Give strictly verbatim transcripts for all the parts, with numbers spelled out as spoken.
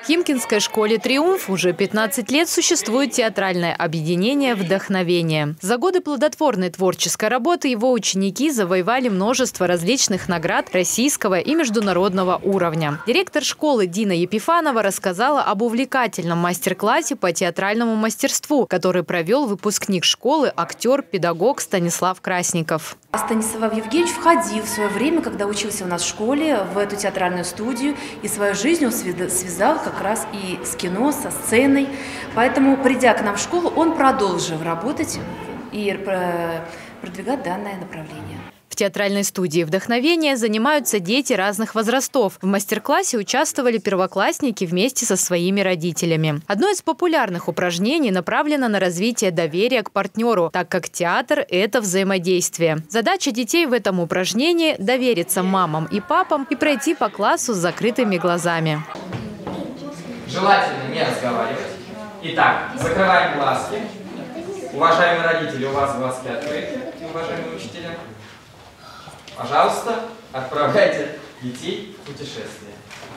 В Химкинской школе «Триумф» уже пятнадцать лет существует театральное объединение «Вдохновение». За годы плодотворной творческой работы его ученики завоевали множество различных наград российского и международного уровня. Директор школы Дина Епифанова рассказала об увлекательном мастер-классе по театральному мастерству, который провел выпускник школы, актер, педагог Станислав Красников. Станислав Евгеньевич входил в свое время, когда учился у нас в школе, в эту театральную студию, и свою жизнь он связал как раз и с кино, со сценой. Поэтому, придя к нам в школу, он продолжил работать и продвигать данное направление. В театральной студии «Вдохновение» занимаются дети разных возрастов. В мастер-классе участвовали первоклассники вместе со своими родителями. Одно из популярных упражнений направлено на развитие доверия к партнеру, так как театр – это взаимодействие. Задача детей в этом упражнении – довериться мамам и папам и пройти по классу с закрытыми глазами. Желательно не разговаривать. Итак, закрываем глазки. Уважаемые родители, у вас глазки открыты, уважаемые учителя. Пожалуйста, отправляйте детей в путешествие.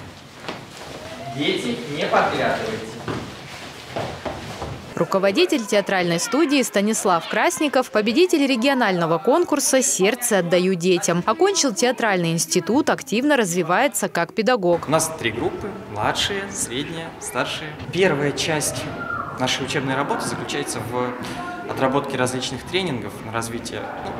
Дети, не подглядывайте. Руководитель театральной студии Станислав Красников, победитель регионального конкурса «Сердце отдаю детям». Окончил театральный институт, активно развивается как педагог. У нас три группы – младшие, средние, старшие. Первая часть нашей учебной работы заключается в отработке различных тренингов на развитие,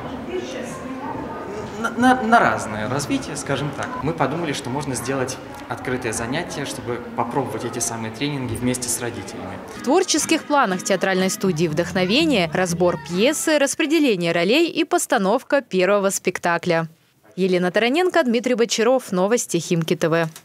на, на, на разное развитие, скажем так. Мы подумали, что можно сделать открытое занятие, чтобы попробовать эти самые тренинги вместе с родителями. В творческих планах театральной студии «Вдохновение» разбор пьесы, распределение ролей и постановка первого спектакля. Елена Тараненко, Дмитрий Бочаров. Новости Химки ТВ.